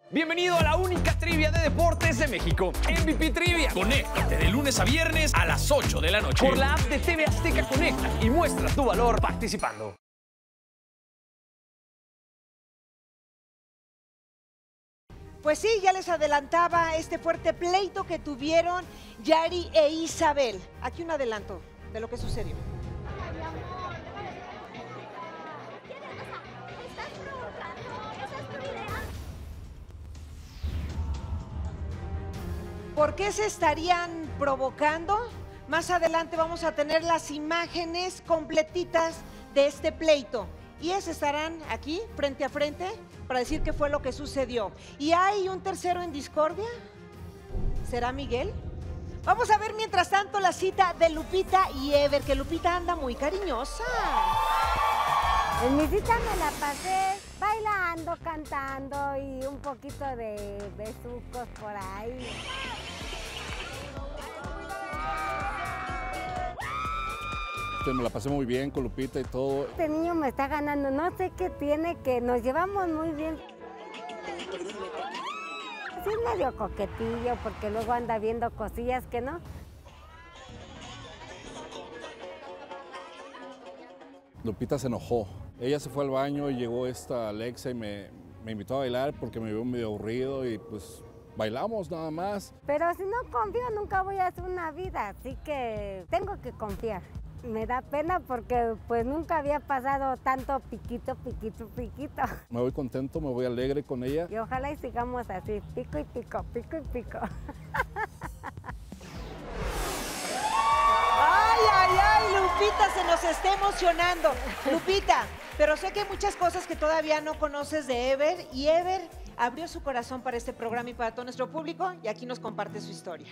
Bienvenido a la única trivia de deportes de México, MVP Trivia. Conéctate de lunes a viernes a las 8 de la noche. Por la app de TV Azteca Conecta y muestra tu valor participando. Pues sí, ya les adelantaba este fuerte pleito que tuvieron Yari e Isabel. Aquí un adelanto de lo que sucedió. ¿Por qué se estarían provocando? Más adelante vamos a tener las imágenes completitas de este pleito. Y ellos estarán aquí, frente a frente, para decir qué fue lo que sucedió. ¿Y hay un tercero en discordia? ¿Será Miguel? Vamos a ver mientras tanto la cita de Lupita y Ever, que Lupita anda muy cariñosa. En mi cita me la pasé bailando, cantando y un poquito de besucos por ahí. Me la pasé muy bien con Lupita y todo. Este niño me está ganando, no sé qué tiene, que nos llevamos muy bien. Sí es medio coquetillo porque luego anda viendo cosillas que no. Lupita se enojó. Ella se fue al baño y llegó esta Alexa y me invitó a bailar porque me vio medio aburrido y pues bailamos nada más. Pero si no confío nunca voy a hacer una vida, así que tengo que confiar. Me da pena porque pues nunca había pasado tanto piquito, piquito, piquito. Me voy contento, me voy alegre con ella. Y ojalá y sigamos así, pico y pico, pico y pico. ¡Ay, ay, ay! Lupita se nos está emocionando. Lupita, pero sé que hay muchas cosas que todavía no conoces de Ever. Y Ever abrió su corazón para este programa y para todo nuestro público. Y aquí nos comparte su historia.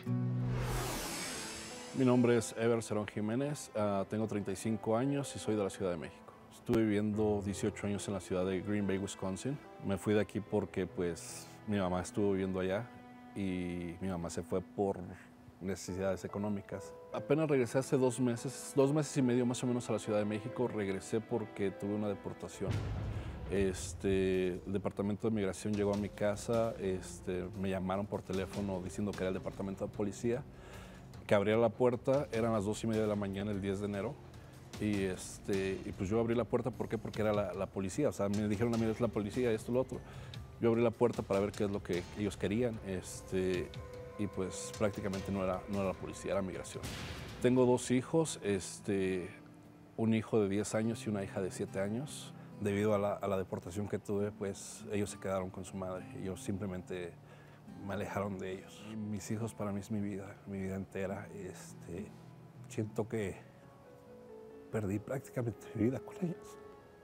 Mi nombre es Ever Cerón Jiménez, tengo 35 años y soy de la Ciudad de México. Estuve viviendo 18 años en la ciudad de Green Bay, Wisconsin. Me fui de aquí porque pues mi mamá estuvo viviendo allá y mi mamá se fue por necesidades económicas. Apenas regresé hace 2 meses y medio más o menos a la Ciudad de México. Regresé porque tuve una deportación. El departamento de migración llegó a mi casa, me llamaron por teléfono diciendo que era el departamento de policía, que abría la puerta, eran las 2:30 de la mañana el 10 de enero, y pues yo abrí la puerta, ¿por qué? Porque era la policía, o sea, me dijeron a mí, es la policía, esto, lo otro. Yo abrí la puerta para ver qué es lo que ellos querían, y pues prácticamente no era la policía, era migración. Tengo 2 hijos, un hijo de 10 años y una hija de 7 años. Debido a la deportación que tuve, pues ellos se quedaron con su madre, y yo simplemente me alejaron de ellos. Mis hijos para mí es mi vida entera. Siento que perdí prácticamente mi vida con ellos.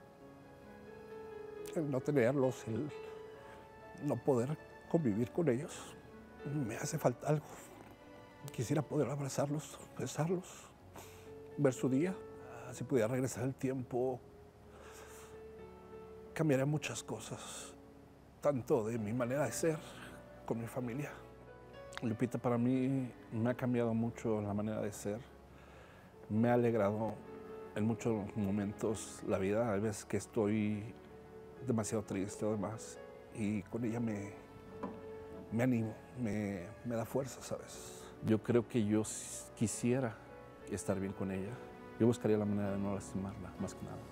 El no tenerlos, el no poder convivir con ellos, me hace falta algo. Quisiera poder abrazarlos, besarlos, ver su día. Si pudiera regresar el tiempo, cambiaría muchas cosas, tanto de mi manera de ser, con mi familia. Lupita para mí me ha cambiado mucho la manera de ser, me ha alegrado en muchos momentos la vida. Hay veces que estoy demasiado triste o demás y con ella me animo, me da fuerza, ¿sabes? Yo creo que yo quisiera estar bien con ella. Yo buscaría la manera de no lastimarla, más que nada.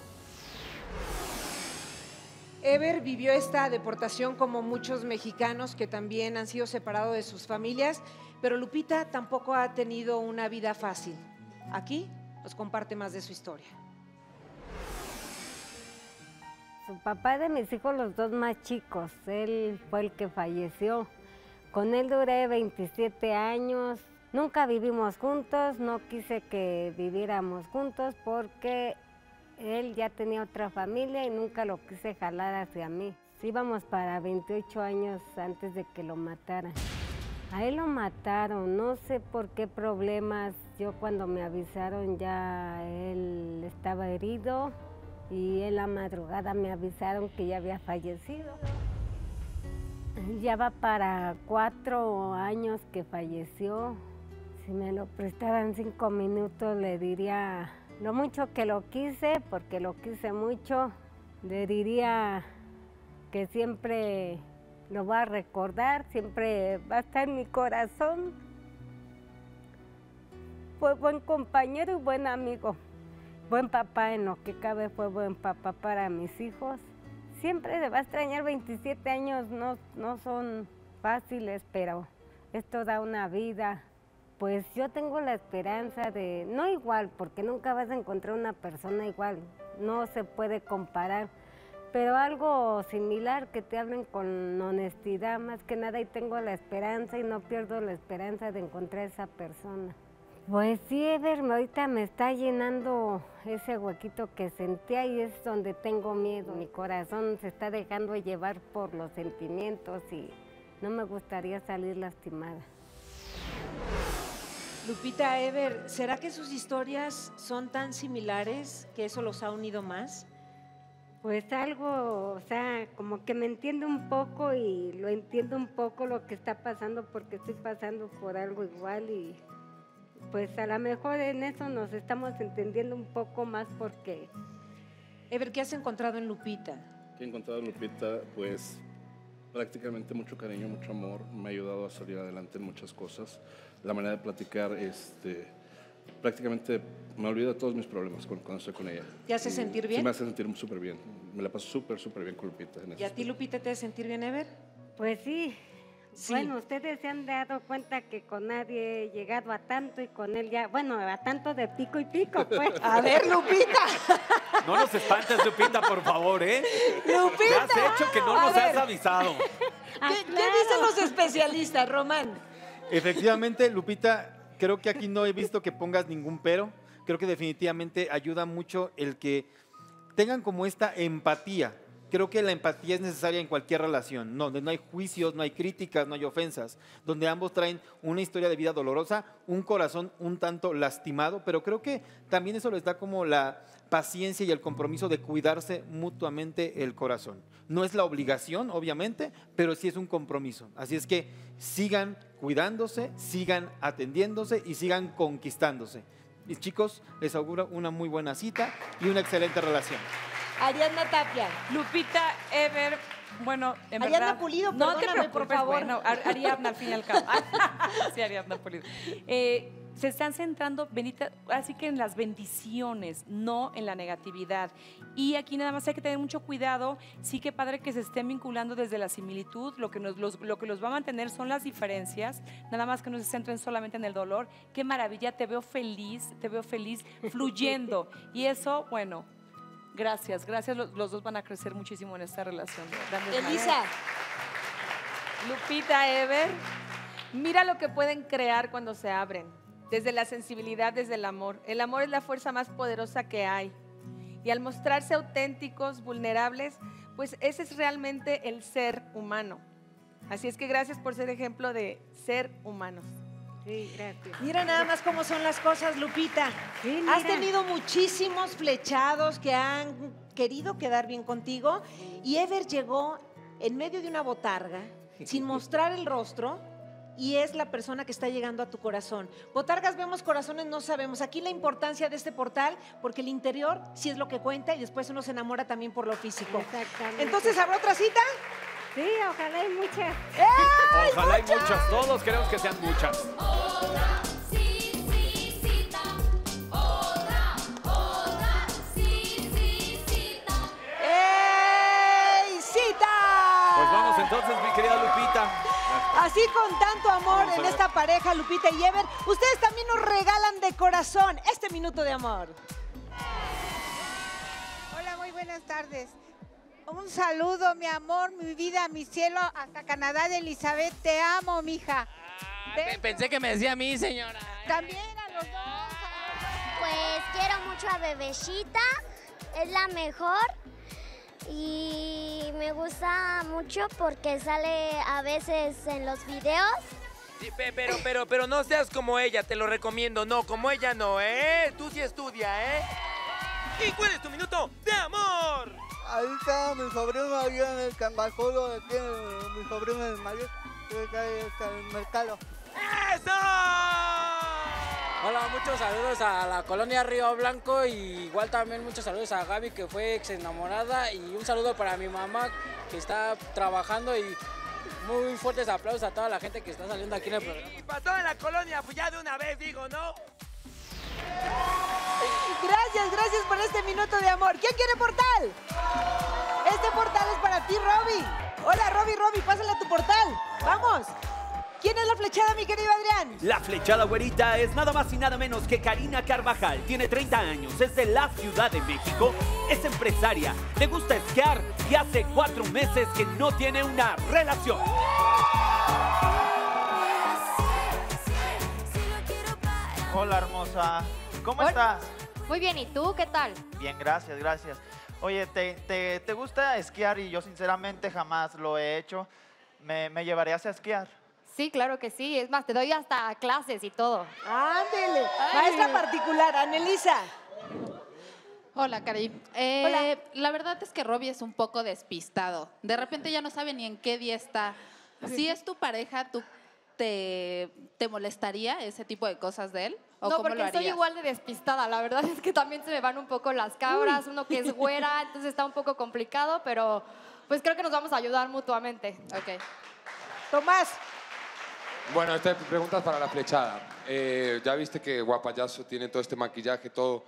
Ever vivió esta deportación como muchos mexicanos que también han sido separados de sus familias, pero Lupita tampoco ha tenido una vida fácil. Aquí nos comparte más de su historia. Su papá de mis hijos, los 2 más chicos, él fue el que falleció. Con él duré 27 años, nunca vivimos juntos, no quise que viviéramos juntos porque él ya tenía otra familia y nunca lo quise jalar hacia mí. Íbamos para 28 años antes de que lo mataran. A él lo mataron, no sé por qué problemas. Yo cuando me avisaron ya él estaba herido y en la madrugada me avisaron que ya había fallecido. Ya va para 4 años que falleció. Si me lo prestaran 5 minutos le diría lo mucho que lo quise, porque lo quise mucho. Le diría que siempre lo voy a recordar, siempre va a estar en mi corazón. Fue buen compañero y buen amigo, buen papá en lo que cabe, fue buen papá para mis hijos. Siempre se va a extrañar, 27 años no son fáciles, pero esto da una vida. Pues yo tengo la esperanza de, no igual, porque nunca vas a encontrar una persona igual, no se puede comparar, pero algo similar, que te hablen con honestidad más que nada, y tengo la esperanza y no pierdo la esperanza de encontrar esa persona. Pues sí, Ever, ahorita me está llenando ese huequito que sentía y es donde tengo miedo. Mi corazón se está dejando llevar por los sentimientos y no me gustaría salir lastimada. Lupita, Ever, ¿será que sus historias son tan similares que eso los ha unido más? Pues algo, o sea, como que me entiende un poco y lo entiendo un poco lo que está pasando porque estoy pasando por algo igual y pues a lo mejor en eso nos estamos entendiendo un poco más porque... Ever, ¿qué has encontrado en Lupita? ¿Qué he encontrado en Lupita? Pues prácticamente mucho cariño, mucho amor, me ha ayudado a salir adelante en muchas cosas. La manera de platicar, prácticamente me olvido de todos mis problemas cuando estoy con ella. ¿Te hace sentir bien? Sí, me hace sentir súper bien. Me la paso súper bien con Lupita. ¿Y a ti, Lupita, te hace sentir bien, Ever? Pues sí. Sí. Bueno, ustedes se han dado cuenta que con nadie he llegado a tanto y con él ya, bueno, a tanto de pico y pico, pues. A ver, Lupita. No nos espantes, Lupita, por favor, ¿eh? Lupita. ¿Qué has hecho que no nos has avisado? ¿Qué dicen los especialistas, Román? Efectivamente, Lupita, creo que aquí no he visto que pongas ningún pero. Creo que definitivamente ayuda mucho el que tengan como esta empatía. Creo que la empatía es necesaria en cualquier relación, donde no hay juicios, no hay críticas, no hay ofensas, donde ambos traen una historia de vida dolorosa, un corazón un tanto lastimado, pero creo que también eso les da como la paciencia y el compromiso de cuidarse mutuamente el corazón. No es la obligación, obviamente, pero sí es un compromiso. Así es que sigan cuidándose, sigan atendiéndose y sigan conquistándose. Y chicos, les auguro una muy buena cita y una excelente relación. Ariadna Tapia. Lupita, Ever, bueno, en Ariadna verdad... Pulido, no te perdóname, por preocupes, favor. Bueno, Ariadna, al fin y al cabo. Sí, Ariadna Pulido. Se están centrando, Benita, así que en las bendiciones, no en la negatividad. Y aquí nada más hay que tener mucho cuidado. Sí que padre que se estén vinculando desde la similitud. Lo que los va a mantener son las diferencias. Nada más que no se centren solamente en el dolor. Qué maravilla, te veo feliz, fluyendo. Y eso, bueno... Gracias, los dos van a crecer muchísimo en esta relación. Elisa. Lupita, Ever, mira lo que pueden crear cuando se abren, desde la sensibilidad, desde el amor. El amor es la fuerza más poderosa que hay. Y al mostrarse auténticos, vulnerables, pues ese es realmente el ser humano. Así es que gracias por ser ejemplo de ser humanos. Sí, gracias. Mira nada más cómo son las cosas, Lupita. Sí, Has mira. tenido muchísimos flechados que han querido quedar bien contigo y Ever llegó en medio de una botarga, sin mostrar el rostro, y es la persona que está llegando a tu corazón. Botargas vemos, corazones no sabemos. Aquí la importancia de este portal, porque el interior sí es lo que cuenta y después uno se enamora también por lo físico. Exactamente. Entonces, ¿habrá otra cita? Sí, ojalá hay muchas. Ojalá hay muchas, todos queremos que sean muchas. Otra, sí, cita. Otra, sí, cita. ¡Ey, cita! Pues vamos entonces, mi querida Lupita. Así con tanto amor Vamos a en ver. esta pareja, Lupita y Ever, ustedes también nos regalan de corazón este minuto de amor. Hola, muy buenas tardes. Un saludo, mi amor, mi vida, mi cielo, hasta Canadá de Elizabeth. Te amo, mija. Pensé que me decía a mí, señora. También a los dos. Pues quiero mucho a Bebecita, es la mejor y me gusta mucho porque sale a veces en los videos. Sí, pero no seas como ella, te lo recomiendo. No, como ella no, ¿eh? Tú sí estudia, ¿eh? ¿Y cuál es tu minuto de amor? Ahí está mi sobrino allá en el Cambajudo, aquí mi sobrino en el mayor, que está en el mercado. ¡Eso! Hola, muchos saludos a la colonia Río Blanco y igual también muchos saludos a Gaby, que fue ex enamorada, y un saludo para mi mamá que está trabajando y muy fuertes aplausos a toda la gente que está saliendo aquí en el programa. Y para toda la colonia, pues ya de una vez digo, ¿no? Gracias por este minuto de amor. ¿Quién quiere portal? Este portal es para ti, Roby. Hola, Roby, pásale a tu portal. Vamos. ¿Quién es la flechada, mi querido Adrián? La flechada güerita es nada más y nada menos que Karina Carvajal. Tiene 30 años, es de la Ciudad de México, es empresaria, le gusta esquiar y hace 4 meses que no tiene una relación. Hola, hermosa. ¿Cómo estás? Muy bien, ¿y tú qué tal? Bien, gracias. Oye, ¿te gusta esquiar? Y yo sinceramente jamás lo he hecho. ¿Me llevarías a esquiar? Sí, claro que sí. Es más, te doy hasta clases y todo. Ándele. Maestra particular, Anelisa. Hola, Cari. Hola. La verdad es que Robbie es un poco despistado. De repente ya no sabe ni en qué día está. Si es tu pareja, ¿tú te molestaría ese tipo de cosas de él? ¿O No, cómo porque lo harías? soy igual de despistada. La verdad es que también se me van un poco las cabras. Uno que es güera, entonces está un poco complicado, pero pues creo que nos vamos a ayudar mutuamente. Ok. Tomás. Bueno, esta pregunta es para la flechada. Ya viste que Guapayazo tiene todo este maquillaje, todo,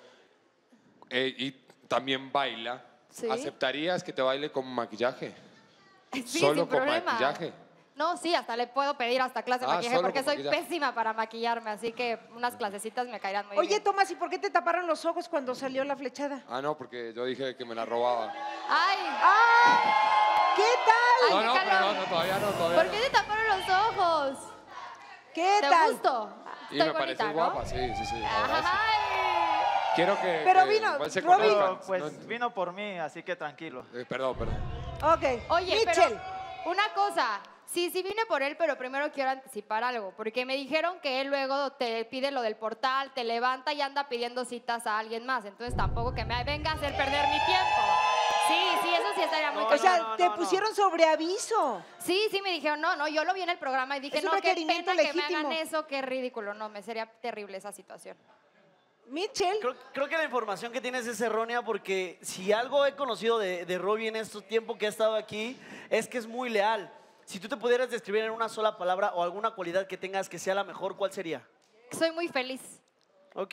y también baila. Sí. ¿Aceptarías que te baile con maquillaje? Sí, Solo sin con problema. maquillaje. No, sí, hasta le puedo pedir hasta clase de maquillaje solo porque con soy maquillaje. pésima para maquillarme, así que unas clasecitas me caerán muy bien. Oye, Tomás, ¿y por qué te taparon los ojos cuando salió la flechada? Ah, no, porque yo dije que me la robaba. ¡Ay! ¿Qué tal? No, pero no, todavía no. ¿Por qué te taparon los ojos? ¿Qué ¿Te tal? gustó? Y Estoy me pareces bonita, ¿no? guapa, sí. la verdad, sí. Quiero que, Pero que vino, igual se Robbie. conozcan. Pues vino por mí, así que tranquilo. Perdón. Ok. Oye, Mitchell. pero una cosa. Sí, vine por él, pero primero quiero anticipar algo, porque me dijeron que él luego te pide lo del portal, te levanta y anda pidiendo citas a alguien más, entonces tampoco que me venga a hacer perder mi tiempo. Sí, eso sí estaría muy O sea, te pusieron sobre aviso. Sí, me dijeron, no, yo lo vi en el programa y dije, Es un no, qué requerimiento pena que me legítimo. hagan eso, qué ridículo, no, me sería terrible esa situación. Mitchell. Creo que la información que tienes es errónea porque si algo he conocido de Robbie en estos tiempos que ha estado aquí es que es muy leal. Si tú te pudieras describir en una sola palabra o alguna cualidad que tengas que sea la mejor, ¿cuál sería? Soy muy feliz. Ok.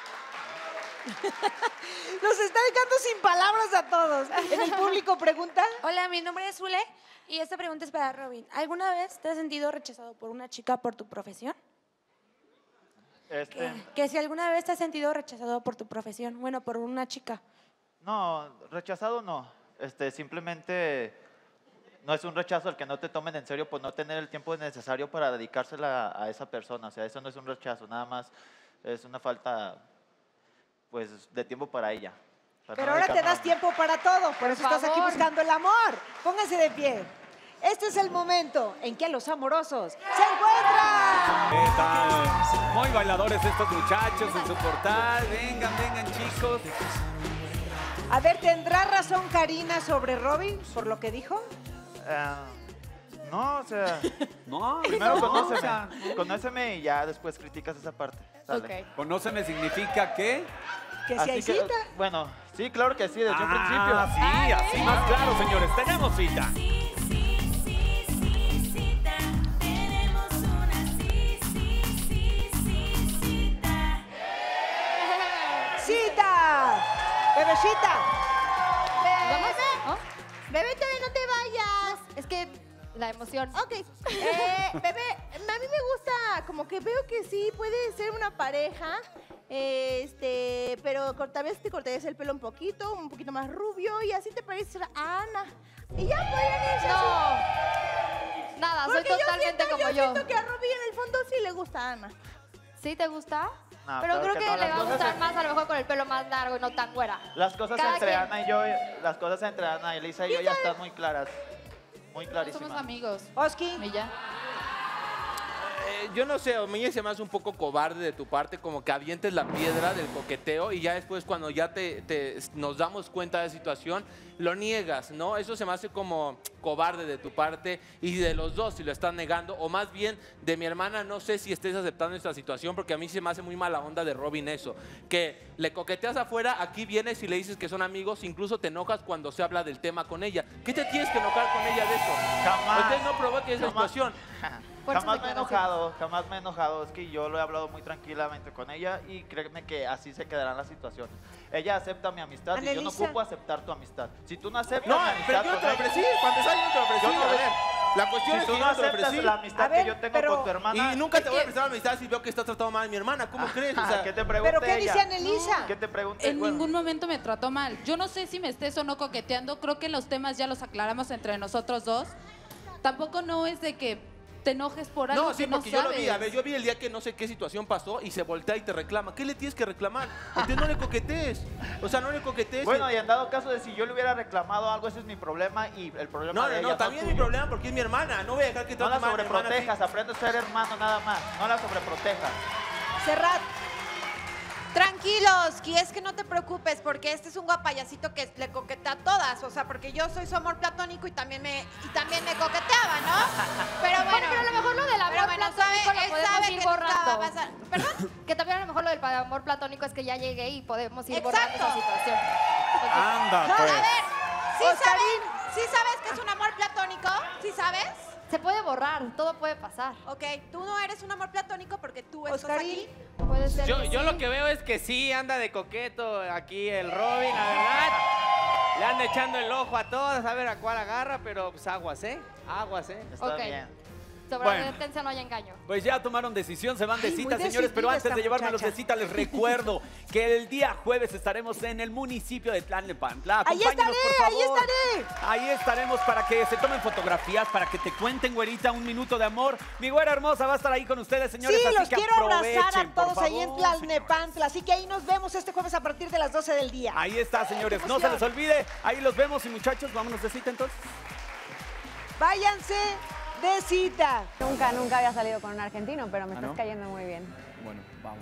Nos está dejando sin palabras a todos. ¿En el público pregunta? Hola, mi nombre es Zule y esta pregunta es para Robin. ¿Alguna vez te has sentido rechazado por una chica por tu profesión? Que si alguna vez te has sentido rechazado por tu profesión, bueno, por una chica. No, rechazado no. Simplemente no es un rechazo el que no te tomen en serio por no tener el tiempo necesario para dedicársela a esa persona. O sea, eso no es un rechazo, nada más es una falta, pues, de tiempo para ella. Pero ahora te das tiempo para todo, por eso estás aquí buscando el amor. Pónganse de pie. Este es el momento en que los amorosos se encuentran. ¿Qué tal? Muy bailadores estos muchachos en su portal. Vengan, chicos. A ver, ¿tendrá razón Karina sobre Robin por lo que dijo? No, o sea, primero conóceme y ya después criticas esa parte. Sale. Conóceme significa ¿qué? Que si hay cita. Bueno, sí, claro que sí, desde un principio. Sí, así más claro, señores. Tenemos cita. ¡Cita! ¡Bebecita! ¿Vamos? Bebé, todavía no te vayas. Es que la emoción. Ok. Bebé, a mí me gusta, como que veo que sí puede ser una pareja. Pero tal vez te cortarías el pelo un poquito más rubio y así te pareces a Ana. Y ya podrían irse así. Nada, soy Porque totalmente como yo. Yo siento que a Robbie en el fondo sí le gusta a Ana. ¿Sí te gusta? No, pero claro creo que no, le las va a cosas gustar más a lo mejor con el pelo más largo y no tan güera. Las cosas Cada entre quien. Ana y yo, las cosas entre Ana y Elisa y yo ya están muy claras. Muy clarísimas. Somos amigos. Oski. Y ya. yo no sé, a mí se me hace un poco cobarde de tu parte, como que avientes la piedra del coqueteo y ya después cuando ya nos damos cuenta de la situación, lo niegas, ¿no? Eso se me hace como cobarde de tu parte y de los dos si lo están negando, o más bien de mi hermana, no sé si estés aceptando esta situación, porque a mí se me hace muy mala onda de Robin eso, que le coqueteas afuera, aquí vienes y le dices que son amigos, incluso te enojas cuando se habla del tema con ella. ¿Qué te tienes que enojar con ella de eso? Jamás. Ustedes no provoquen esa situación. Jamás me he enojado. Es que yo lo he hablado muy tranquilamente con ella y créeme que así se quedarán las situaciones. Ella acepta mi amistad y yo no ocupo aceptar tu amistad. Si tú no aceptas mi amistad, pero yo no te lo ofrecí. Cuando yo no te lo ofrecí. A ver, la cuestión es que tú no yo no te lo aceptas ofrecí. la amistad que yo tengo con tu hermana. Y nunca te voy a prestar la amistad si veo que estás tratando mal a mi hermana. ¿Cómo crees? O sea, ¿qué te pregunté? ¿Pero qué dice Anelisa? ¿Qué te pregunté? En ningún momento me trató mal. Yo no sé si me estés o no coqueteando. Creo que los temas ya los aclaramos entre nosotros dos. Tampoco no es de que te enojes por algo que no porque yo lo vi. sabes. A ver, yo vi el día que no sé qué situación pasó y se voltea y te reclama. ¿Qué le tienes que reclamar? Usted no le coquetees. O sea, no le coquetees. Bueno, y en dado caso de si yo le hubiera reclamado algo, ese es mi problema y el problema de ella. No, también es mi problema porque es mi hermana. No voy a dejar que No trate la mal a mi hermana así. sobreprotejas, aprende a ser hermano nada más. No la sobreprotejas. Serrat. Tranquilos, que es que no te preocupes, porque este es un guapayacito que le coquetea a todas, o sea, porque yo soy su amor platónico y también me coqueteaba, ¿no? Pero bueno, pero a lo mejor lo del amor platónico lo él podemos sabe ir que nunca va a borrando. pasar. ¿Perdón? Que también a lo mejor lo del amor platónico es que ya llegué y podemos ir Exacto. borrando esa situación. Anda, No, pues. a ver, ¿sí sabes que es un amor platónico? ¿Sí sabes? Se puede borrar, todo puede pasar. Ok, tú no eres un amor platónico porque tú estás Oscarín. aquí. Puede ser Yo que yo sí. lo que veo es que sí anda de coqueto aquí el Robin, la verdad. Le anda echando el ojo a todas, a ver a cuál agarra, pero pues aguas, ¿eh? Aguas, ¿eh? Está Ok. bien. Sobre Bueno. advertencia no hay engaño. Pues ya tomaron decisión, se van de Ay, muy cita, señores, pero decidida antes de esta llevármelos de muchacha. cita, les recuerdo que el día jueves estaremos en el municipio de Tlalnepantla. Ahí Acompáñenos, estaré, por ahí favor. estaré. Ahí estaremos para que se tomen fotografías, para que te cuenten, güerita, un minuto de amor. Mi güera hermosa va a estar ahí con ustedes, señores, Sí, así los que quiero abrazar aprovechen, a por todos ahí en favor, Tlalnepantla. Así que ahí nos vemos este jueves a partir de las 12 del día. Ahí está, señores, qué no se les emoción. olvide. Ahí los vemos y muchachos, vámonos de cita entonces. Váyanse de cita. Nunca había salido con un argentino, pero me estás no? cayendo muy bien. Bueno, vamos.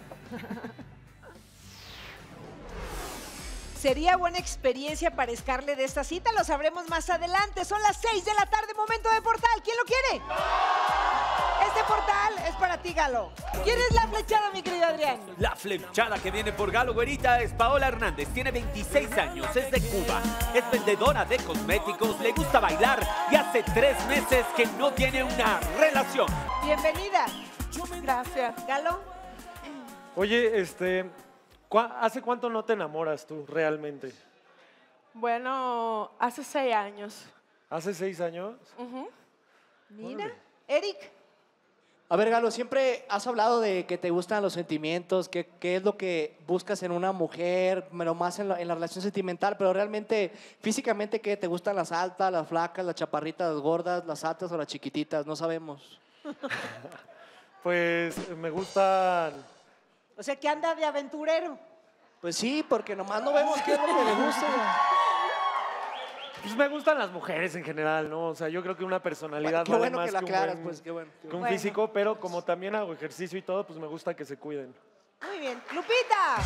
Sería buena experiencia para Scarlett de esta cita, lo sabremos más adelante. Son las 6 de la tarde, momento de portal. ¿Quién lo quiere? Este portal es para ti, Galo. ¿Quién es la flechada, mi querido Adrián? La flechada que viene por Galo, güerita, es Paola Hernández. Tiene 26 años, es de Cuba. Es vendedora de cosméticos, le gusta bailar y hace 3 meses que no tiene una relación. Bienvenida. Gracias. Galo. Oye, ¿hace cuánto no te enamoras tú realmente? Bueno, hace 6 años. ¿Hace 6 años? Mira. Eric. A ver, Galo, siempre has hablado de que te gustan los sentimientos, qué es lo que buscas en una mujer, pero más en la relación sentimental, pero realmente, físicamente, ¿qué? ¿Te gustan las altas, las flacas, las chaparritas, las gordas, las altas o las chiquititas? No sabemos. Pues me gustan... O sea, que anda de aventurero. Pues sí, porque nomás no vemos qué es lo que le gusta. Pues me gustan las mujeres en general, ¿no? O sea, yo creo que una personalidad Qué vale bueno más que la que un aclaras, buen- pues, qué bueno. que un Bueno. físico, pero como también hago ejercicio y todo, pues me gusta que se cuiden. Muy bien. Lupita.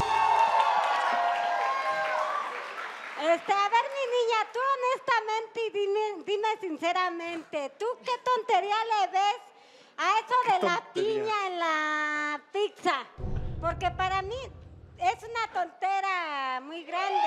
A ver, mi niña, tú honestamente y dime sinceramente, ¿tú qué tontería le ves a eso de la tontería? piña en la pizza? Porque para mí es una tontera muy grande.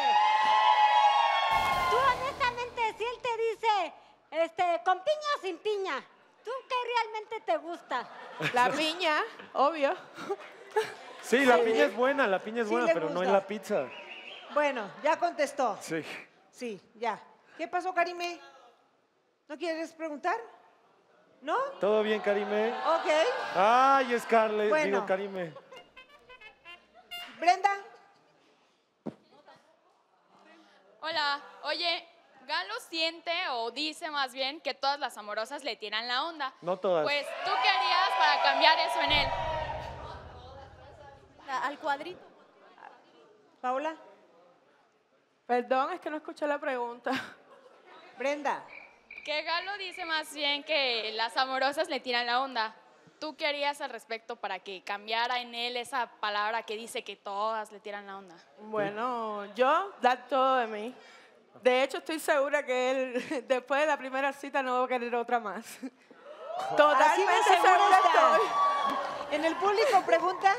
Tú honestamente, si él te dice, ¿con piña o sin piña? ¿Tú qué realmente te gusta? La piña, obvio. Sí, la piña es buena, la piña es Sí buena, le pero no gusta. en la pizza. Bueno, ya contestó. Sí. Sí, ya. ¿Qué pasó, Karime? ¿No quieres preguntar? ¿No? ¿Todo bien, Karime? Ok. Ay, Scarlett, Bueno. digo, Karime. Brenda. Hola, oye, Galo siente o dice más bien que todas las amorosas le tiran la onda. No todas. Pues, ¿tú qué harías para cambiar eso en él? Al cuadrito. Paula. Perdón, es que no escuché la pregunta. Brenda. Que Galo dice más bien que las amorosas le tiran la onda. ¿tú qué harías al respecto para que cambiara en él esa palabra que dice que todas le tiran la onda? Bueno, yo dar todo de mí. De hecho, estoy segura que él, después de la primera cita, no va a querer otra más. Totalmente Así de segura segura está. estoy. En el público pregunta.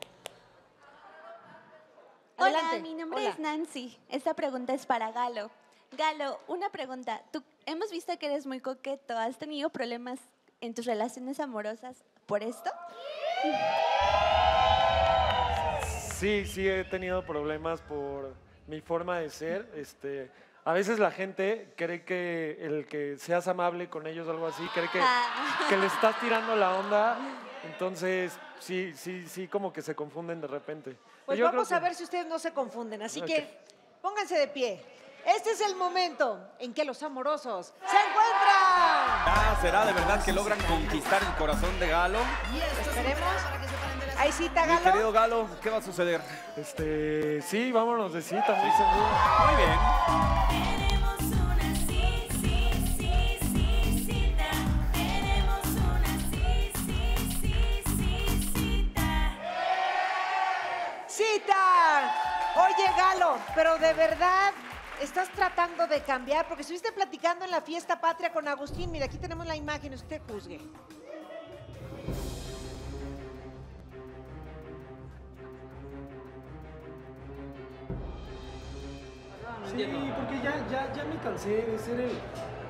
Hola, Adelante. mi nombre Hola. es Nancy. Esta pregunta es para Galo. Galo, una pregunta. Tú, hemos visto que eres muy coqueto. ¿Has tenido problemas en tus relaciones amorosas por esto? Sí, sí he tenido problemas por mi forma de ser. A veces la gente cree que el que seas amable con ellos o algo así, cree que le estás tirando la onda. Entonces, sí, como que se confunden de repente. Pues Yo vamos creo a ver si ustedes no se confunden. Así Ok. que pónganse de pie. Este es el momento en que los amorosos se encuentran. ¿Será de verdad que logran conquistar el corazón de Galo? Esperemos. Ahí cita, Mi Galo. querido Galo, ¿qué va a suceder? Sí, vámonos de cita, muy seguro. Muy bien. ¡Cita! Oye, Galo, pero de verdad estás tratando de cambiar, porque estuviste platicando en la fiesta patria con Agustín. Mira, aquí tenemos la imagen, usted juzgue. Sí, porque ya me cansé de ser el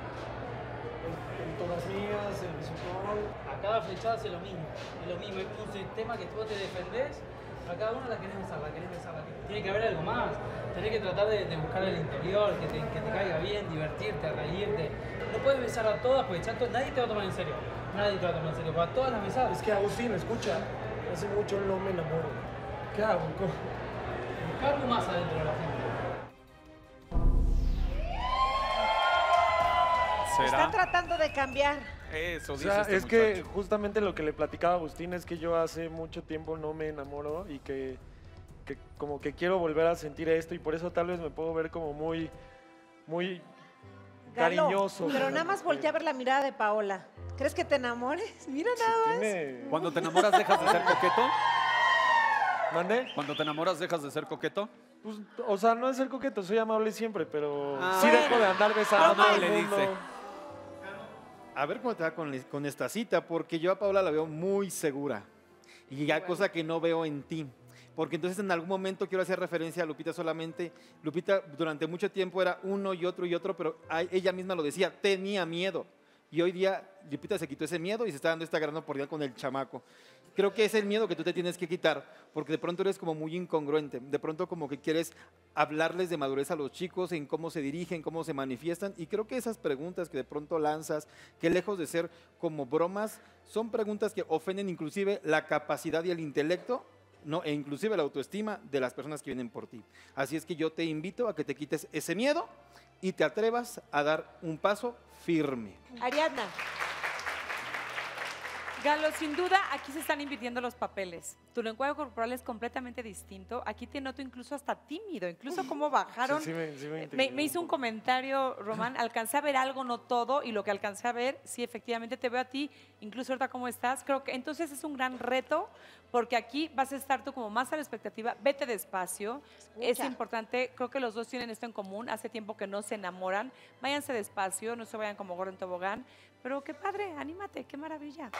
todas mías, el besucón. A cada flechada hace lo mismo. Es lo mismo, es un sistema que tú te defendés. A cada una la querés besar, Tiene que haber algo más. Tenés que tratar de buscar el interior, que te caiga bien, divertirte, reírte. No puedes besar a todas porque chato, nadie te va a tomar en serio. Nadie te va a tomar en serio. Para todas las besar. Es que Agustín, escucha, hace mucho no me enamoro. ¿Qué hago? Buscar algo más adentro de la gente. Está tratando de cambiar. Eso O dice sea, este es que muchacho. justamente lo que le platicaba a Agustín es que yo hace mucho tiempo no me enamoro y que como que quiero volver a sentir esto y por eso tal vez me puedo ver como muy Galo, cariñoso. pero con nada más voltea a ver la mirada de Paola. ¿Crees que te enamores? Mira nada más. Cuando te enamoras, ¿dejas de ser coqueto? ¿Mande? Cuando te enamoras, ¿dejas de ser coqueto? Pues, o sea, no es ser coqueto, soy amable siempre, pero sí bueno. dejo de andar besando a todo el Amable, mundo. dice. A ver cómo te va con esta cita, porque yo a Paula la veo muy segura. Y hay cosa que no veo en ti. Porque entonces en algún momento quiero hacer referencia a Lupita solamente. Lupita durante mucho tiempo era uno y otro, pero ella misma lo decía, tenía miedo. Y hoy día Lupita se quitó ese miedo y se está dando esta gran oportunidad con el chamaco. Creo que es el miedo que tú te tienes que quitar, porque de pronto eres como muy incongruente. De pronto como que quieres hablarles de madurez a los chicos, en cómo se dirigen, cómo se manifiestan. Y creo que esas preguntas que de pronto lanzas, que lejos de ser como bromas, son preguntas que ofenden inclusive la capacidad y el intelecto, ¿no? E inclusive la autoestima de las personas que vienen por ti. Así es que yo te invito a que te quites ese miedo y te atrevas a dar un paso firme. Ariadna. Galo, sin duda, aquí se están invirtiendo los papeles. Tu lenguaje corporal es completamente distinto. Aquí te noto incluso hasta tímido, incluso cómo bajaron. Sí, me Me hizo un comentario, Román, alcancé a ver algo, no todo, y lo que alcancé a ver, sí, efectivamente te veo a ti, incluso ahorita cómo estás. Creo que entonces es un gran reto, porque aquí vas a estar tú como más a la expectativa. Vete despacio, es importante, creo que los dos tienen esto en común, hace tiempo que no se enamoran. Váyanse despacio, no se vayan como gordo en tobogán, pero qué padre, anímate, qué maravilla.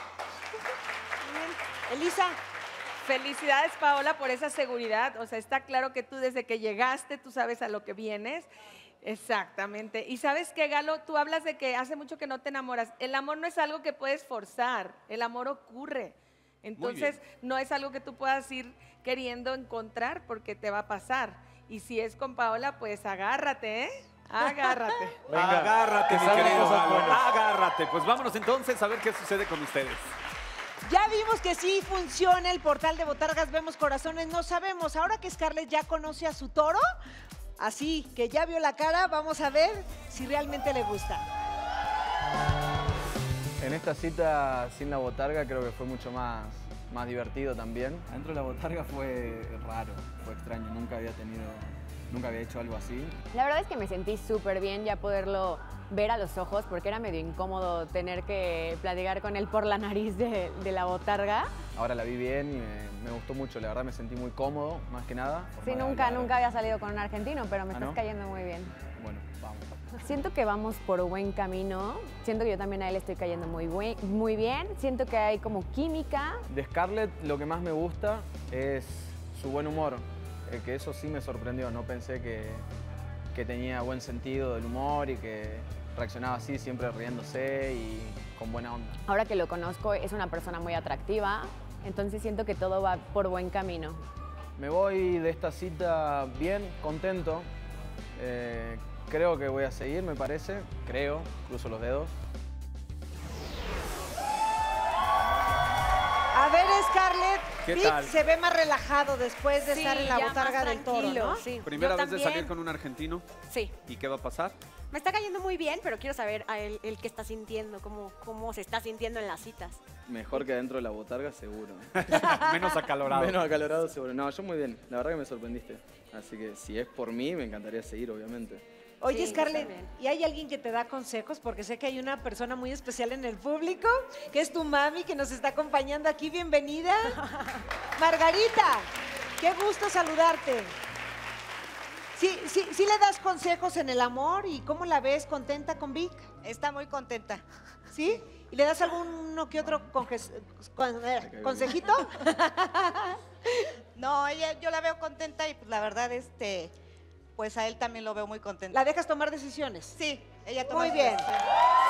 Elisa. Felicidades, Paola, por esa seguridad. O sea, está claro que tú desde que llegaste, tú sabes a lo que vienes. Exactamente. Y sabes qué, Galo, tú hablas de que hace mucho que no te enamoras. El amor no es algo que puedes forzar, el amor ocurre. Entonces, no es algo que tú puedas ir queriendo encontrar porque te va a pasar. Y si es con Paola, pues agárrate, ¿eh? Agárrate. Venga, agárrate, mi salgan querido cosas Galo. buenas. Agárrate. Pues vámonos entonces a ver qué sucede con ustedes. Ya vimos que sí funciona el portal de Botargas, vemos corazones, no sabemos. Ahora que Scarlett ya conoce a su toro, así que ya vio la cara, vamos a ver si realmente le gusta. En esta cita sin la botarga creo que fue mucho más divertido también. Adentro de la botarga fue raro, fue extraño, nunca había tenido Nunca había hecho algo así. La verdad es que me sentí súper bien ya poderlo ver a los ojos, porque era medio incómodo tener que platicar con él por la nariz de la botarga. Ahora la vi bien y me gustó mucho. La verdad me sentí muy cómodo, más que nada. Sí, nunca había salido con un argentino, pero me estás cayendo muy bien. Bueno, vamos. Siento que vamos por buen camino. Siento que yo también a él estoy cayendo muy bien. Siento que hay como química. De Scarlett lo que más me gusta es su buen humor. Que eso sí me sorprendió. No pensé que tenía buen sentido del humor y que reaccionaba así, siempre riéndose y con buena onda. Ahora que lo conozco, es una persona muy atractiva. Entonces siento que todo va por buen camino. Me voy de esta cita bien, contento. Creo que voy a seguir, me parece. Creo, cruzo los dedos. A ver, Scarlett, ¿Qué Vic tal? se ve más relajado después de Sí, estar en la ya botarga más del toro, tranquilo, ¿no? sí. Primera Yo vez de también. salir con un argentino. Sí. ¿Y qué va a pasar? Me está cayendo muy bien, pero quiero saber a él qué está sintiendo, cómo se está sintiendo en las citas. Mejor que dentro de la botarga, seguro. Menos acalorado. Menos acalorado, seguro. No, yo muy bien. La verdad que me sorprendiste. Así que si es por mí, me encantaría seguir, obviamente. Oye, Sí, Scarlett, yo también. ¿y hay alguien que te da consejos? Porque sé que hay una persona muy especial en el público, que es tu mami, que nos está acompañando aquí. Bienvenida. Margarita, qué gusto saludarte. Sí le das consejos en el amor y cómo la ves, contenta con Vic. Está muy contenta. ¿Sí? ¿Y le das alguno que otro consejito? No, yo la veo contenta y pues la verdad, pues a él también lo veo muy contento. ¿La dejas tomar decisiones? Sí, ella toma Muy sus bien. decisiones.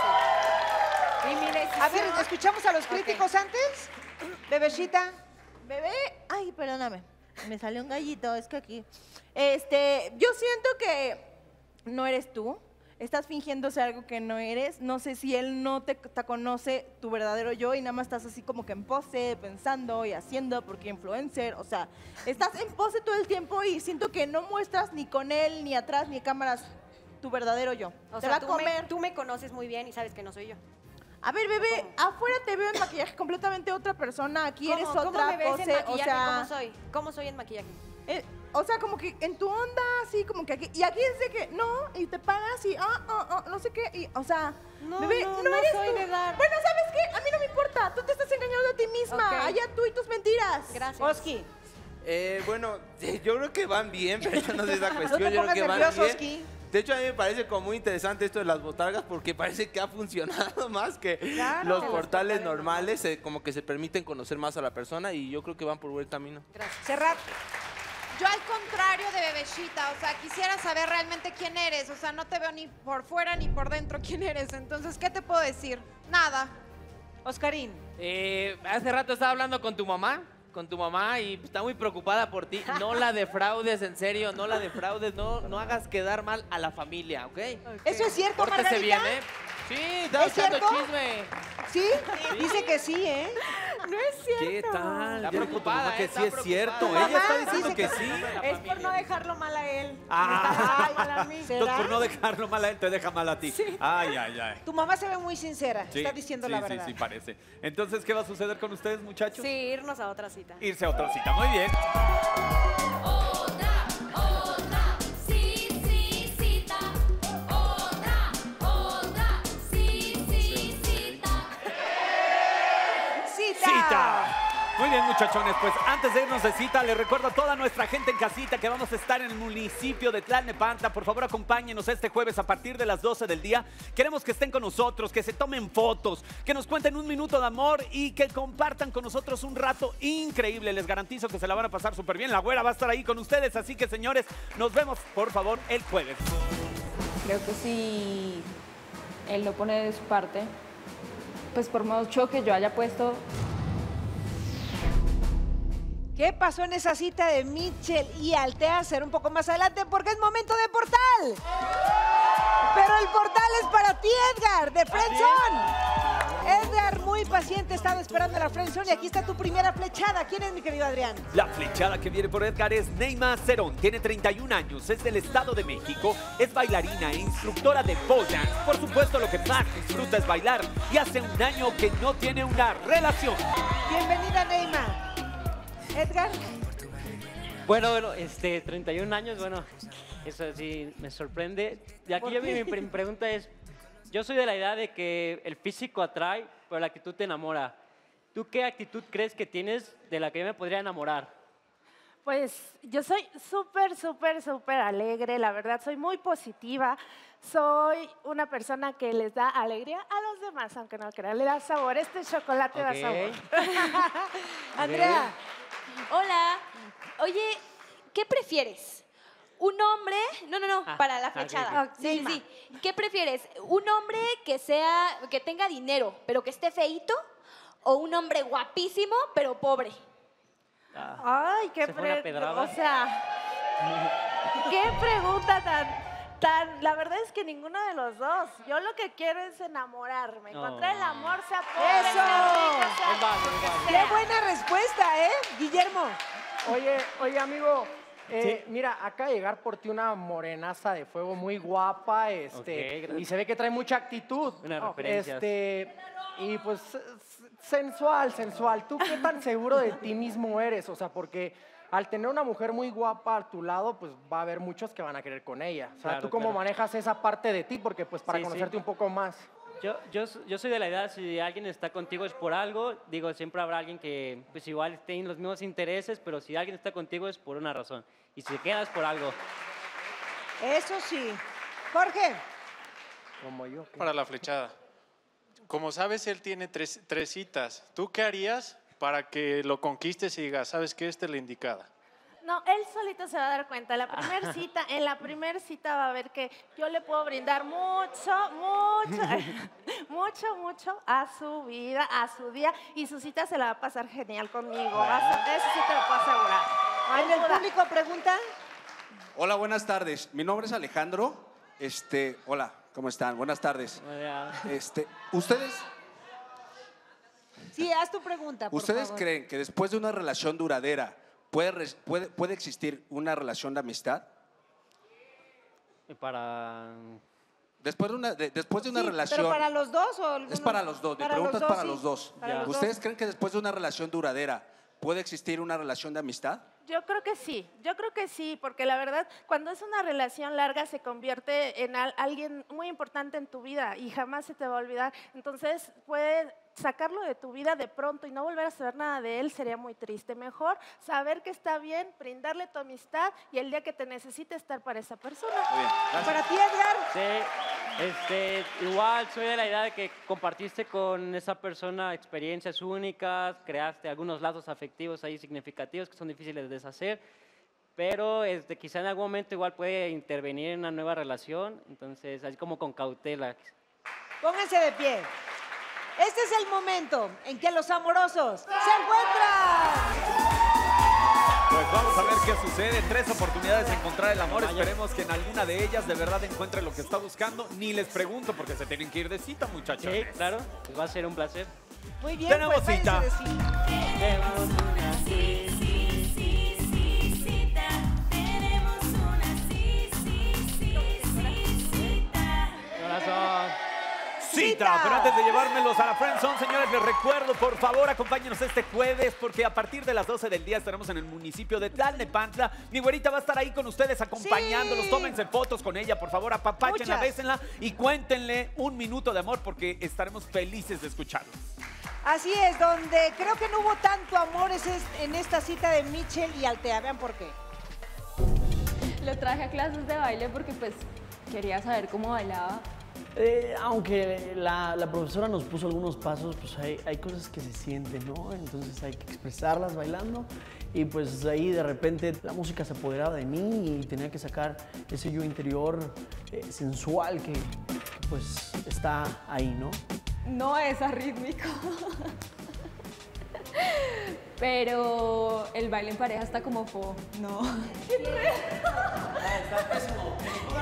Y mi decisión... A ver, ¿escuchamos a los críticos antes? Bebecita. Bebé, ay, perdóname, me salió un gallito, es que aquí. Yo siento que no eres tú, estás fingiendo ser algo que no eres. No sé si él no te conoce tu verdadero yo y nada más estás así como que en pose, pensando y haciendo porque influencer. O sea, estás en pose todo el tiempo y siento que no muestras ni con él, ni atrás, ni cámaras tu verdadero yo. O Te sea, va a comer. tú me conoces muy bien y sabes que no soy yo. A ver, bebé, afuera te veo en maquillaje completamente otra persona, aquí eres otra ¿Cómo me ves pose, en maquillaje? o sea, ¿Cómo soy? ¿Cómo soy en maquillaje? o sea, como que en tu onda, así como que aquí, y aquí es de que no, y te pagas y no sé qué, y, o sea, bebé, no eres soy tú. de dar. Bueno, ¿sabes qué? A mí no me importa, tú te estás engañando a ti misma, Ok. allá tú y tus mentiras. Gracias. Oski. Bueno, yo creo que van bien, pero yo no sé esa No cuestión. te Yo creo pongas que van nervioso, bien. Oski. De hecho, a mí me parece como muy interesante esto de las botargas porque parece que ha funcionado más que Claro. los Que los portales portales normales, como que se permiten conocer más a la persona y yo creo que van por buen camino. Gracias. Serrat. Yo al contrario de Bebecita, o sea, quisiera saber realmente quién eres, o sea, no te veo ni por fuera ni por dentro quién eres, entonces, ¿qué te puedo decir? Nada. Oscarín. Hace rato estaba hablando con tu mamá y está muy preocupada por ti. No la defraudes, en serio, no la defraudes, no hagas quedar mal a la familia, ¿ok? ¿Eso es cierto, Pórtese Margarita? bien, ¿eh? Sí, está ¿Es echando cierto? chisme. ¿Sí? Dice que sí, ¿eh? No es cierto. ¿Qué tal? Está Ya dijo tu preocupada, mamá que está sí es preocupada. cierto. Mamá Ella está diciendo dice que que sí. Es por no dejarlo mal a él. Ah. Mal a mí. Entonces, por no dejarlo mal a él, te deja mal a ti. Ay, ay, ay. Tu mamá se ve muy sincera, Sí, está diciendo sí, la verdad. Sí, parece. Entonces, ¿qué va a suceder con ustedes, muchachos? Sí, irnos a otra cita. Irse a otra cita. Muy bien. Cita. Muy bien, muchachones, pues antes de irnos de cita, les recuerdo a toda nuestra gente en casita que vamos a estar en el municipio de Tlalnepantla. Por favor, acompáñenos este jueves a partir de las 12 del día. Queremos que estén con nosotros, que se tomen fotos, que nos cuenten un minuto de amor y que compartan con nosotros un rato increíble. Les garantizo que se la van a pasar súper bien. La güera va a estar ahí con ustedes, así que, señores, nos vemos, por favor, el jueves. Creo que si él lo pone de su parte, pues por mucho que yo haya puesto... ¿Qué pasó en esa cita de Mitchell y Altea? Será un poco más adelante porque es momento de portal. Pero el portal es para ti, Edgar, de Friendzone. Edgar, muy paciente, estaba esperando la Friendzone y aquí está tu primera flechada. ¿Quién es, mi querido Adrián? La flechada que viene por Edgar es Neima Cerón. Tiene 31 años, es del Estado de México, es bailarina e instructora de pole dance. Por supuesto, lo que más disfruta es bailar y hace un año que no tiene una relación. Bienvenida, Neima. Edgar. Bueno, 31 años, bueno, Eso sí me sorprende. Y aquí mi pregunta es, yo soy de la idea de que el físico atrae, pero la actitud te enamora. ¿Tú qué actitud crees que tienes de la que yo me podría enamorar? Pues yo soy súper alegre, la verdad, soy muy positiva. Soy una persona que les da alegría a los demás, aunque no crean, le da sabor. Este chocolate da sabor. Andrea. Hola. Oye, ¿qué prefieres? ¿Un hombre? No, para la flechada. Okay. Sí. ¿Qué prefieres? ¿Un hombre que tenga dinero, pero que esté feíto? ¿O un hombre guapísimo, pero pobre? Ay, qué pregunta. O sea, qué pregunta tan. La verdad es que ninguno de los dos. Yo lo que quiero es enamorarme. Encontrar el amor, sea pobre, ¡Eso! sea rico, sea ¡Qué buena respuesta, Guillermo? Oye, amigo. Mira, acaba de llegar por ti una morenaza de fuego muy guapa, y se ve que trae mucha actitud. Buenas referencias. Y pues sensual. ¿Tú qué tan seguro de ti mismo eres? O sea, porque al tener una mujer muy guapa a tu lado, pues va a haber muchos que van a querer con ella. O sea, Claro, ¿tú cómo manejas esa parte de ti? Porque pues para conocerte un poco más. Yo soy de la idea, si alguien está contigo es por algo. Digo, siempre habrá alguien que pues igual tiene los mismos intereses, pero si alguien está contigo es por una razón. Y si te quedas por algo. Eso sí. Jorge. Como yo. Para la flechada. Como sabes, él tiene tres citas. ¿Tú qué harías para que lo conquistes y digas, sabes que esta es la indicada? No, él solito se va a dar cuenta. En la primera cita va a ver que yo le puedo brindar mucho a su vida, a su día, y su cita se la va a pasar genial conmigo. Eso sí te lo puedo asegurar. ¿En el público pregunta? Hola, buenas tardes. Mi nombre es Alejandro. Hola, ¿cómo están? Buenas tardes. ¿Ustedes? Sí, haz tu pregunta, por ¿Ustedes favor. creen que después de una relación duradera puede existir una relación de amistad? Después de una relación... ¿Pero para los dos o alguno? Es para los dos, mi pregunta es para los dos. ¿Ustedes creen que después de una relación duradera puede existir una relación de amistad? Yo creo que sí, porque la verdad, cuando es una relación larga se convierte en alguien muy importante en tu vida y jamás se te va a olvidar. Entonces, puedes sacarlo de tu vida de pronto y no volver a saber nada de él sería muy triste. Mejor saber que está bien, brindarle tu amistad y el día que te necesite estar para esa persona. Muy bien, gracias. Para ti, Edgar. Sí, igual soy de la idea de que compartiste con esa persona experiencias únicas, creaste algunos lazos afectivos ahí significativos que son difíciles de deshacer, pero quizá en algún momento igual puede intervenir en una nueva relación, entonces así como con cautela. Pónganse de pie. Este es el momento en que los amorosos se encuentran. Pues vamos a ver qué sucede. 3 oportunidades de encontrar el amor. Esperemos que en alguna de ellas de verdad encuentre lo que está buscando. Ni les pregunto porque se tienen que ir de cita, muchachos. Sí, claro. Pues va a ser un placer. Muy bien, Tenemos pues cita. váyanse de cita. Tenemos una corazón. Cita, pero antes de llevármelos a la Friendzone, señores, les recuerdo, por favor, acompáñenos este jueves, porque a partir de las 12 del día estaremos en el municipio de Tlalnepantla. Mi güerita va a estar ahí con ustedes acompañándolos. Sí. Tómense fotos con ella, por favor, apapáchenla, Muchas. bésenla y cuéntenle un minuto de amor, porque estaremos felices de escucharlos. Así es, donde creo que no hubo tanto amor es en esta cita de Michelle y Altea. Vean por qué. Lo traje a clases de baile porque pues quería saber cómo bailaba. Aunque la profesora nos puso algunos pasos, pues hay cosas que se sienten, ¿no? Entonces hay que expresarlas bailando y pues ahí de repente la música se apoderaba de mí y tenía que sacar ese yo interior sensual que pues está ahí, ¿no? No es arrítmico. Pero el baile en pareja está como fo. No. Está pésimo.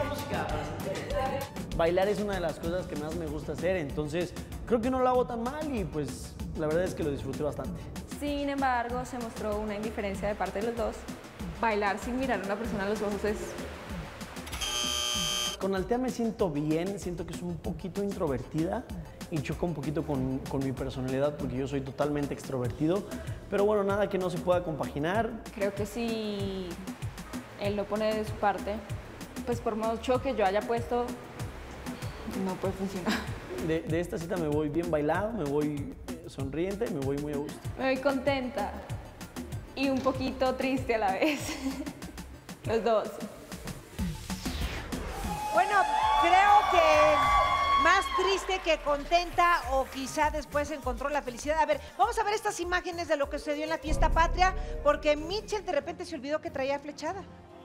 Bailar es una de las cosas que más me gusta hacer, entonces creo que no lo hago tan mal y pues la verdad es que lo disfruté bastante. Sin embargo, se mostró una indiferencia de parte de los dos. Bailar sin mirar a una persona a los ojos es... Con Altea me siento bien, siento que es un poquito introvertida y choca un poquito con mi personalidad porque yo soy totalmente extrovertido, pero bueno, nada que no se pueda compaginar. Creo que si él lo pone de su parte, pues por más choque yo haya puesto, no puede funcionar. De esta cita me voy bien bailado, me voy sonriente y me voy muy a gusto. Me voy contenta y un poquito triste a la vez. Los dos. Bueno, creo que más triste que contenta o quizá después encontró la felicidad. A ver, vamos a ver estas imágenes de lo que sucedió en la fiesta patria, porque Mitchell de repente se olvidó que traía flechada.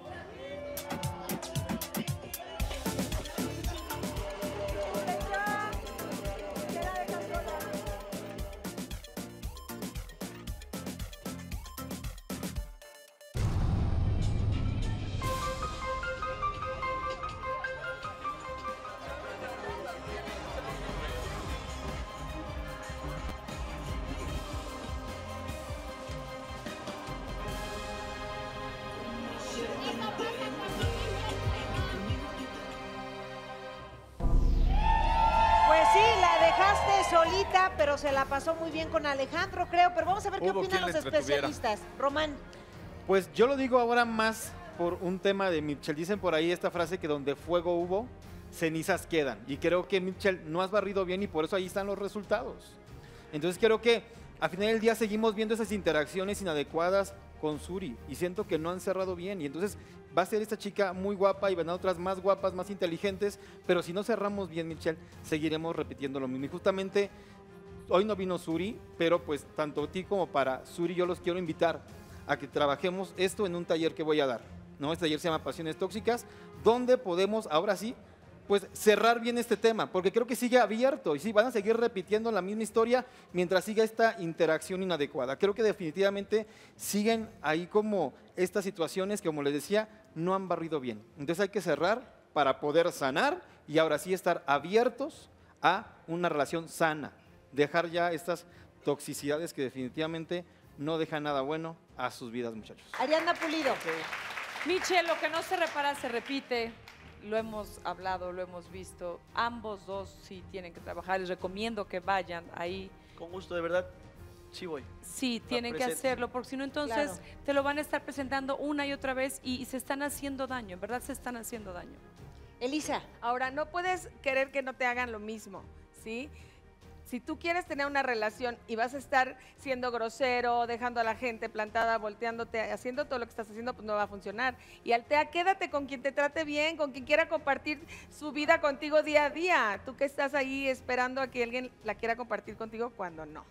Solita, pero se la pasó muy bien con Alejandro, creo. Pero vamos a ver qué opinan los especialistas. Román. Pues yo lo digo ahora más por un tema de Mitchell. Dicen por ahí esta frase que donde fuego hubo, cenizas quedan. Y creo que Mitchell no has barrido bien y por eso ahí están los resultados. Entonces creo que al final del día seguimos viendo esas interacciones inadecuadas con Suri y siento que no han cerrado bien. Y entonces va a ser esta chica muy guapa y vendrán otras más guapas, más inteligentes, pero si no cerramos bien, Mitchell, seguiremos repitiendo lo mismo. Y justamente hoy no vino Suri, pero pues tanto a ti como para Suri yo los quiero invitar a que trabajemos esto en un taller que voy a dar, ¿no? Este taller se llama Pasiones Tóxicas, donde podemos ahora sí pues cerrar bien este tema, porque creo que sigue abierto y sí, van a seguir repitiendo la misma historia mientras siga esta interacción inadecuada. Creo que definitivamente siguen ahí como estas situaciones que, como les decía, no han barrido bien. Entonces hay que cerrar para poder sanar y ahora sí estar abiertos a una relación sana, dejar ya estas toxicidades que definitivamente no dejan nada bueno a sus vidas, muchachos. Ariadna Pulido. Michelle, lo que no se repara se repite. Lo hemos hablado, lo hemos visto. Ambos dos sí tienen que trabajar. Les recomiendo que vayan ahí. Con gusto, de verdad, sí voy. Sí, tienen que hacerlo, porque si no, entonces te lo van a estar presentando una y otra vez y se están haciendo daño, en verdad se están haciendo daño. Elisa. Ahora, no puedes querer que no te hagan lo mismo, ¿sí? Si tú quieres tener una relación y vas a estar siendo grosero, dejando a la gente plantada, volteándote, haciendo todo lo que estás haciendo, pues no va a funcionar. Y Altea, quédate con quien te trate bien, con quien quiera compartir su vida contigo día a día. Tú que estás ahí esperando a que alguien la quiera compartir contigo cuando no.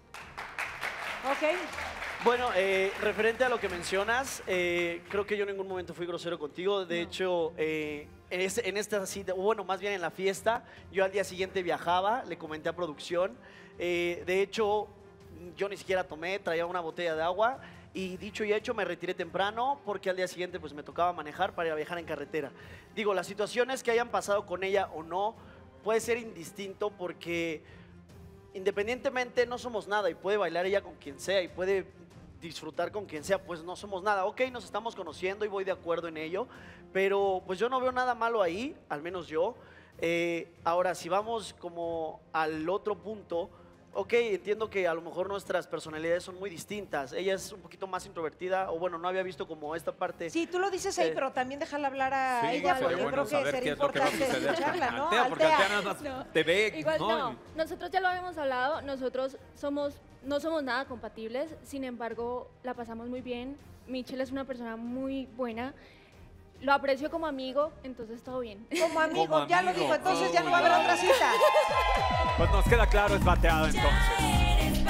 Ok. Bueno, referente a lo que mencionas, creo que yo en ningún momento fui grosero contigo. De hecho, en esta cita, bueno, más bien en la fiesta, yo al día siguiente viajaba, le comenté a producción. De hecho, yo ni siquiera tomé, traía una botella de agua. Y dicho y hecho, me retiré temprano porque al día siguiente pues me tocaba manejar para ir a viajar en carretera. Digo, las situaciones que hayan pasado con ella o no, puede ser indistinto porque independientemente no somos nada y puede bailar ella con quien sea y puede disfrutar con quien sea, pues no somos nada. Ok, nos estamos conociendo y voy de acuerdo en ello, pero pues yo no veo nada malo ahí, al menos yo. Ahora, si vamos como al otro punto, ok, entiendo que a lo mejor nuestras personalidades son muy distintas. Ella es un poquito más introvertida, o bueno, no había visto como esta parte. Sí, tú lo dices ahí, pero también déjala hablar a ella, porque yo creo que sería importante escucharla, ¿no? Altea, porque Altea nada más te ve. Igual no, nosotros ya lo habíamos hablado, nosotros no somos nada compatibles, sin embargo, la pasamos muy bien. Michelle es una persona muy buena. Lo aprecio como amigo, entonces todo bien. Como amigo, ya lo dijo, entonces ya no va a haber otra cita. Pues nos queda claro, es bateado entonces.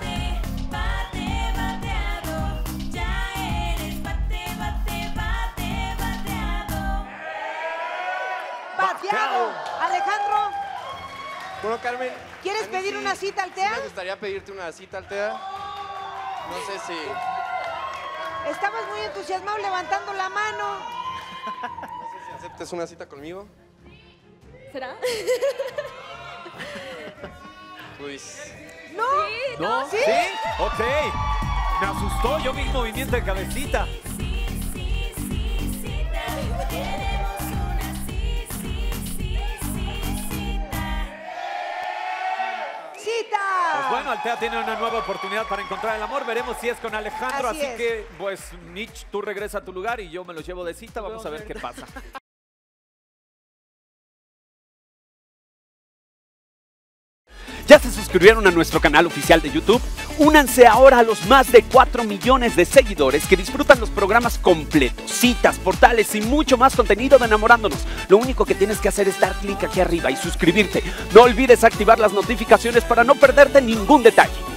¡Bateado! Alejandro, Bueno, Carmen. ¿quieres pedir una cita, Altea? Sí me gustaría pedirte una cita, Altea. No sé si... Estabas muy entusiasmado levantando la mano. No sé si aceptes una cita conmigo. ¿Será? Luis. ¿No? ¿No? ¿No? ¿Sí? Ok. Me asustó, yo vi un movimiento de cabecita. Pues bueno, Altea tiene una nueva oportunidad para encontrar el amor. Veremos si es con Alejandro. Así que, pues, Mitch, tú regresa a tu lugar y yo me lo llevo de cita. Vamos a ver qué pasa. ¿Ya se suscribieron a nuestro canal oficial de YouTube? Únanse ahora a los más de 4 millones de seguidores que disfrutan los programas completos, citas, portales y mucho más contenido de Enamorándonos. Lo único que tienes que hacer es dar clic aquí arriba y suscribirte. No olvides activar las notificaciones para no perderte ningún detalle.